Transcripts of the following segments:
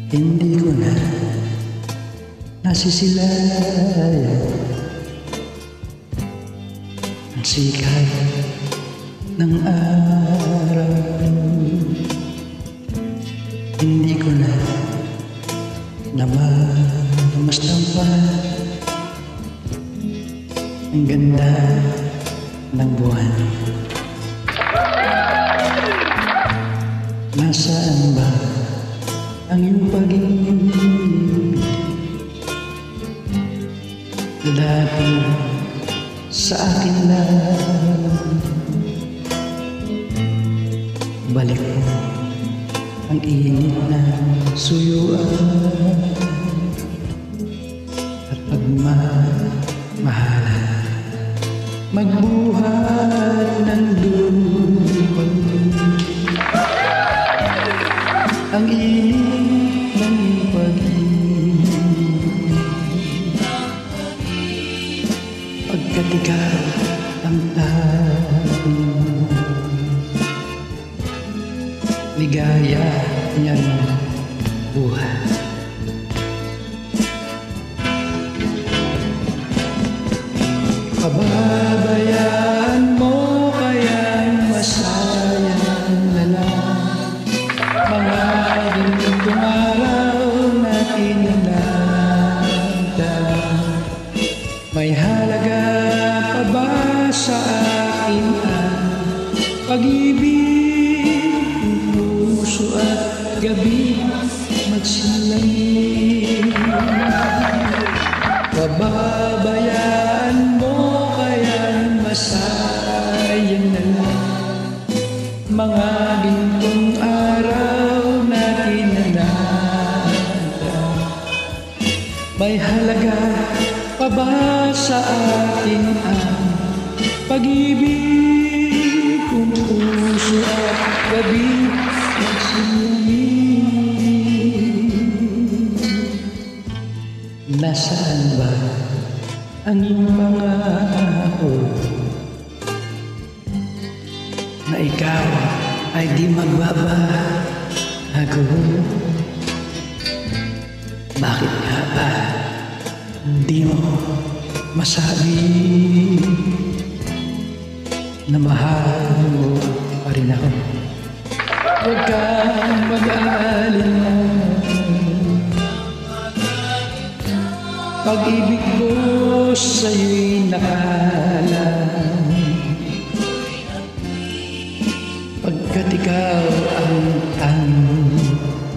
Hindi ko na nasisilayan ang sikat ng araw. Hindi ko na namamasdan pa ang ganda ng buwan. Nasaan ba ang iyong pag-ibig na dati sa akin lang? Balik mo ang init na suyuan at pagmamahalan, magbuhat ng lupa. Ang init ng pag-ibig, pagkat ikaw ang tanging ligaya niyang buhay. Pababayaan mo kayang masayang na lang mga gintong araw na tinanagdan. May halaga pa ba sa akin ang pag-ibig? Puso at gabi magsilamig. Pababayaan mo kayang masayang na lang mga gintong araw na tinanagdan. May halaga pa ba sa atin ang pag-ibig? Kung puso at gabi magsilamig. Nasaan ba ang iyong pangako na ikaw ay di magbabago? Bakit nga ba di mo masabi na mahal mo pa rin ako? Huwag kang mag-aalala, pag-ibig ko sa'yo'y nakalaan, pagkat ikaw ang tanging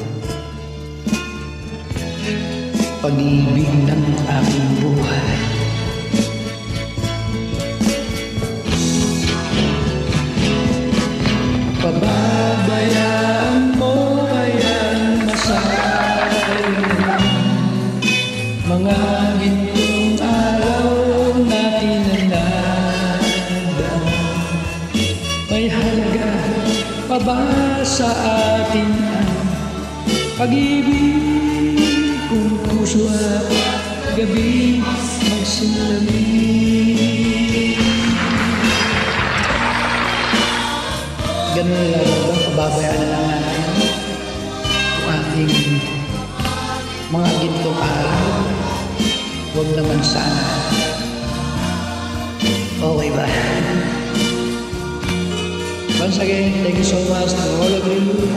pag-ibig ng aking buhay. Pababayaan mo kayang masayang mga gintong araw na tinanagdan. May halaga pa ba sa atin ang pag-ibig? Kung puso at gabi magsilamig. Ganun lang ba? Pababayaan na lang natin kung ating mga gintong araw. Huwag naman sana. Okay ba? Once again, thank you so much to all of you.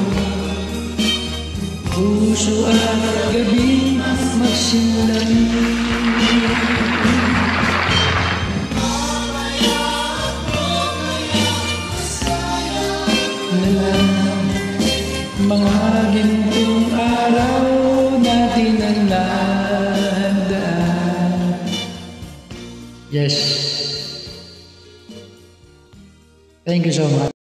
Puso at gabi magsilamig. Mga gintong araw na tinanagdan. Yes. Thank you so much.